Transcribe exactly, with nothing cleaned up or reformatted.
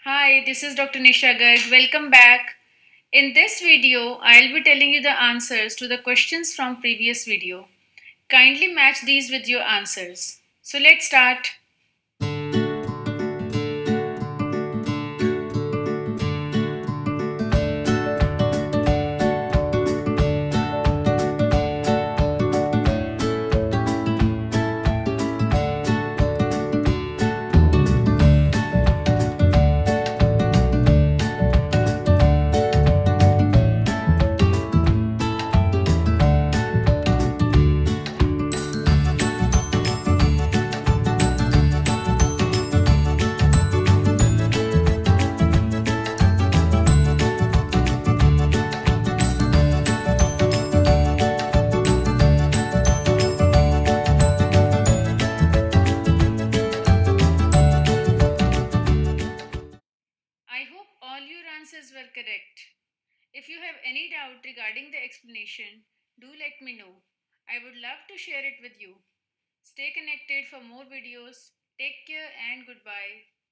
Hi, this is Doctor Nisha Garg. Welcome back. In this video, I'll be telling you the answers to the questions from previous video. Kindly match these with your answers. So let's start. I hope all your answers were correct. If you have any doubt regarding the explanation, do let me know. I would love to share it with you. Stay connected for more videos. Take care and goodbye.